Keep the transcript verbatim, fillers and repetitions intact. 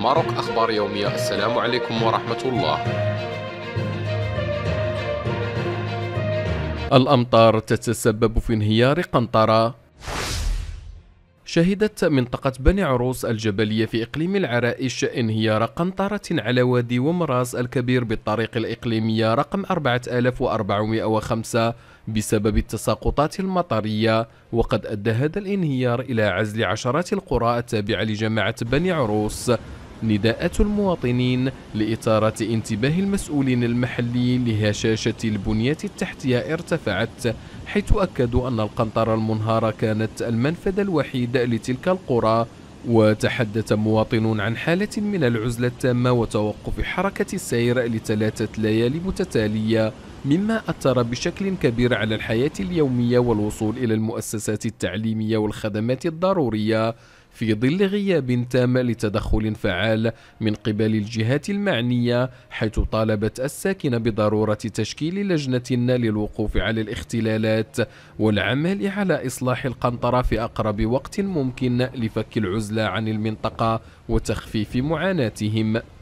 ماروك أخبار يومية. السلام عليكم ورحمة الله. الأمطار تتسبب في انهيار قنطرة. شهدت منطقة بني عروس الجبلية في إقليم العرائش انهيار قنطرة على وادي ومراس الكبير بالطريق الإقليمية رقم أربعة آلاف وأربعمائة وخمسة بسبب التساقطات المطرية، وقد أدى هذا الانهيار إلى عزل عشرات القرى التابعة لجماعة بني عروس. نداءات المواطنين لإثارة انتباه المسؤولين المحليين لهشاشة البنية التحتية ارتفعت، حيث أكدوا أن القنطرة المنهارة كانت المنفذ الوحيد لتلك القرى. وتحدث مواطنون عن حالة من العزلة التامة وتوقف حركة السير لثلاثة ليالي متتالية، مما أثر بشكل كبير على الحياة اليومية والوصول إلى المؤسسات التعليمية والخدمات الضرورية، في ظل غياب تام لتدخل فعال من قبل الجهات المعنية، حيث طالبت الساكنة بضرورة تشكيل لجنة للوقوف على الاختلالات والعمل على إصلاح القنطرة في أقرب وقت ممكن لفك العزلة عن المنطقة وتخفيف معاناتهم.